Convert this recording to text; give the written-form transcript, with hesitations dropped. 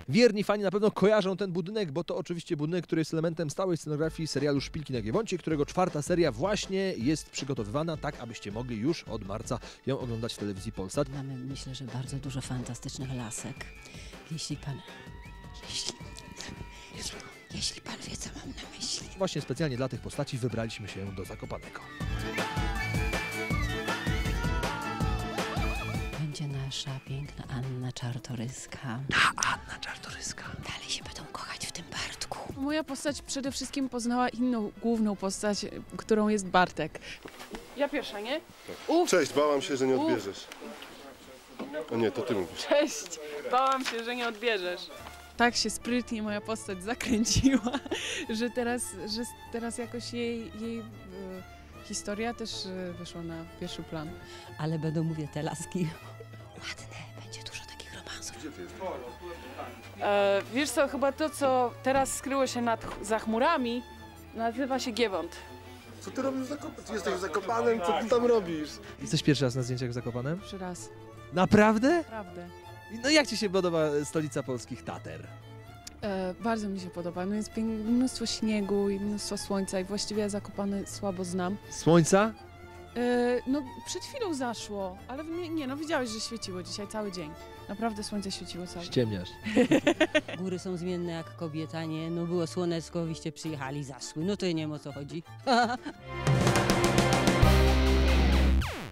Wierni fani na pewno kojarzą ten budynek, bo to oczywiście budynek, który jest elementem stałej scenografii serialu Szpilki na Giewoncie, którego 4. seria właśnie jest przygotowywana tak, abyście mogli już od marca ją oglądać w telewizji Polsat. Mamy, myślę, że bardzo dużo fantastycznych lasek. Jeśli pan wie, co mam na myśli. Właśnie specjalnie dla tych postaci wybraliśmy się do Zakopanego. Będzie nasza piękna Anna Czartoryska. Anna Czartoryska. Dalej się będą kochać w tym Bartku. Moja postać przede wszystkim poznała inną, główną postać, którą jest Bartek. Ja pierwsza, nie? Uf, Cześć, bałam się, że nie odbierzesz. O nie, to ty mówisz. cześć! Bałam się, że nie odbierzesz. Tak się sprytnie moja postać zakręciła, że teraz jakoś jej historia też wyszła na pierwszy plan. Ale będą, mówię, te laski ładne. Będzie dużo takich romansów. Gdzie ty jesteś? Wiesz co, chyba to, co teraz skryło się za chmurami, nazywa się Giewont. Co ty robisz w Zakopanem? Ty jesteś w Zakopanem, co ty tam robisz? Jesteś pierwszy raz na zdjęciach w Zakopanem? Pierwszy raz, Naprawdę? naprawdę. No jak ci się podoba stolica polskich Tater? Bardzo mi się podoba. No jest mnóstwo śniegu i mnóstwo słońca i właściwie Zakopane słabo znam. Słońca? No przed chwilą zaszło, ale nie, no widziałeś, że świeciło dzisiaj cały dzień. Naprawdę słońce świeciło cały dzień. Ściemniasz. Góry są zmienne jak kobieta, nie? No było słoneczko, wyście przyjechali, zaszły. No to nie wiem, o co chodzi.